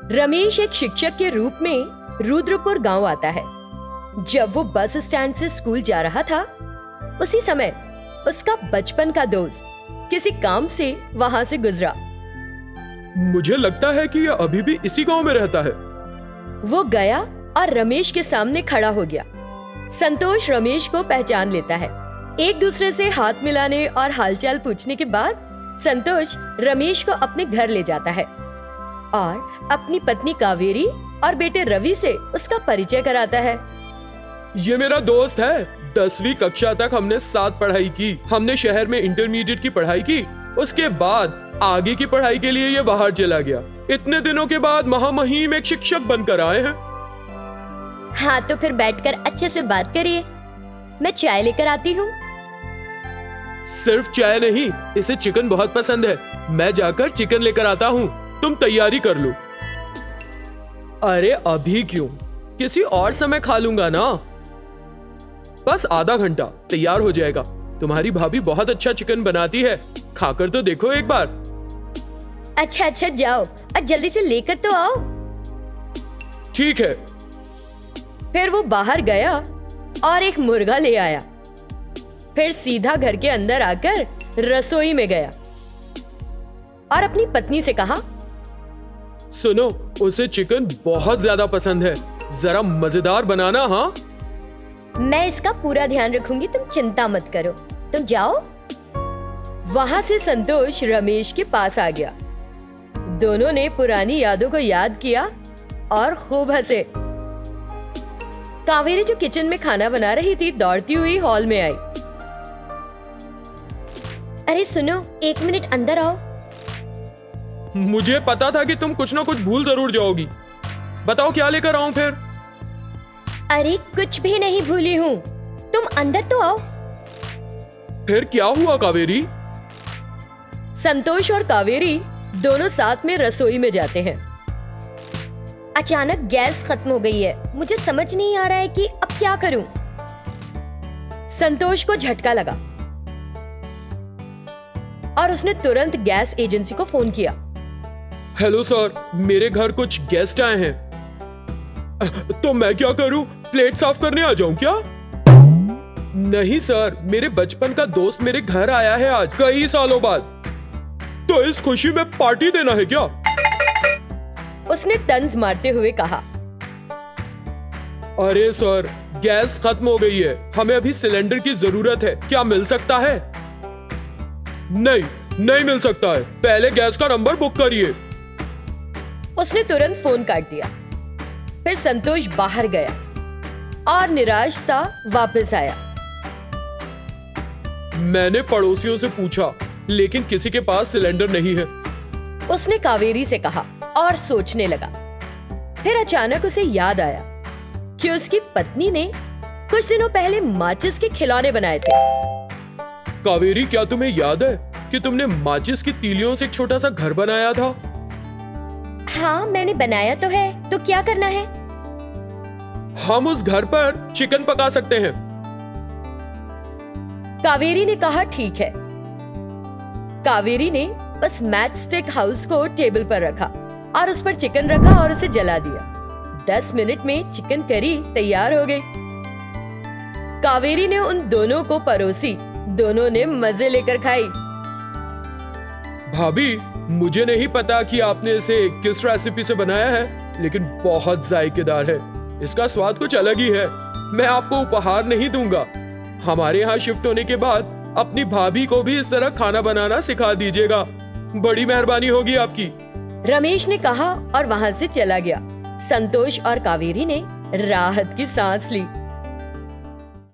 रमेश एक शिक्षक के रूप में रुद्रपुर गांव आता है। जब वो बस स्टैंड से स्कूल जा रहा था, उसी समय उसका बचपन का दोस्त किसी काम से वहां से गुजरा। मुझे लगता है कि यह अभी भी इसी गांव में रहता है। वो गया और रमेश के सामने खड़ा हो गया। संतोष रमेश को पहचान लेता है। एक दूसरे से हाथ मिलाने और हालचाल पूछने के बाद संतोष रमेश को अपने घर ले जाता है और अपनी पत्नी कावेरी और बेटे रवि से उसका परिचय कराता है। ये मेरा दोस्त है। 10वीं कक्षा तक हमने साथ पढ़ाई की। हमने शहर में इंटरमीडिएट की पढ़ाई की। उसके बाद आगे की पढ़ाई के लिए ये बाहर चला गया। इतने दिनों के बाद महामहिम एक शिक्षक बनकर आए हैं। हाँ, तो फिर बैठकर अच्छे से बात करिए। मैं चाय लेकर आती हूँ। सिर्फ चाय नहीं, इसे चिकन बहुत पसंद है। मैं जाकर चिकन लेकर आता हूँ, तुम तैयारी कर लो। अरे अभी क्यों, किसी और समय खा लूंगा ना। बस आधा घंटा तैयार हो जाएगा। तुम्हारी भाभी बहुत अच्छा चिकन बनाती है, खाकर तो देखो एक बार। अच्छा जाओ और जल्दी से लेकर तो आओ। ठीक है। फिर वो बाहर गया और एक मुर्गा ले आया। फिर सीधा घर के अंदर आकर रसोई में गया और अपनी पत्नी से कहा, सुनो, उसे चिकन बहुत ज्यादा पसंद है, जरा मजेदार बनाना। हाँ, मैं इसका पूरा ध्यान रखूंगी, तुम चिंता मत करो, तुम जाओ। वहां से संतोष रमेश के पास आ गया। दोनों ने पुरानी यादों को याद किया और खूब हंसे। कावेरी जो किचन में खाना बना रही थी, दौड़ती हुई हॉल में आई। अरे सुनो, 1 मिनट अंदर आओ। मुझे पता था कि तुम कुछ ना कुछ भूल जरूर जाओगी। बताओ क्या लेकर आऊं फिर? अरे कुछ भी नहीं भूली हूँ, तुम अंदर तो आओ। फिर क्या हुआ कावेरी? संतोष और कावेरी दोनों साथ में रसोई में जाते हैं। अचानक गैस खत्म हो गई है। मुझे समझ नहीं आ रहा है कि अब क्या करूं। संतोष को झटका लगा और उसने तुरंत गैस एजेंसी को फोन किया। हेलो सर, मेरे घर कुछ गेस्ट आए हैं। तो मैं क्या करूं? प्लेट साफ करने आ जाऊं क्या? नहीं सर, मेरे बचपन का दोस्त मेरे घर आया है आज, कई सालों बाद। तो इस खुशी में पार्टी देना है क्या? उसने तंज मारते हुए कहा। अरे सर, गैस खत्म हो गई है, हमें अभी सिलेंडर की जरूरत है, क्या मिल सकता है? नहीं मिल सकता है, पहले गैस का नंबर बुक करिए। उसने तुरंत फोन काट दिया। फिर संतोष बाहर गया और निराश सा वापस आया। मैंने पड़ोसियों से पूछा, लेकिन किसी के पास सिलेंडर नहीं है। उसने कावेरी से कहा और सोचने लगा। फिर अचानक उसे याद आया कि उसकी पत्नी ने कुछ दिनों पहले माचिस के खिलौने बनाए थे। कावेरी, क्या तुम्हें याद है कि तुमने माचिस की तीलियों से एक छोटा सा घर बनाया था? हाँ, मैंने बनाया तो है, तो क्या करना है? हम उस घर पर चिकन पका सकते हैं। कावेरी ने कहा, ठीक है। कावेरी ने उस मैच स्टिक हाउस को टेबल पर रखा और उस पर चिकन रखा और उसे जला दिया। 10 मिनट में चिकन करी तैयार हो गई। कावेरी ने उन दोनों को परोसी। दोनों ने मजे लेकर खाई। भाभी, मुझे नहीं पता कि आपने इसे किस रेसिपी से बनाया है, लेकिन बहुत जायकेदार है। इसका स्वाद कुछ अलग ही है। मैं आपको उपहार नहीं दूंगा। हमारे यहाँ शिफ्ट होने के बाद अपनी भाभी को भी इस तरह खाना बनाना सिखा दीजिएगा। बड़ी मेहरबानी होगी आपकी। रमेश ने कहा और वहां से चला गया। संतोष और कावेरी ने राहत की सांस ली।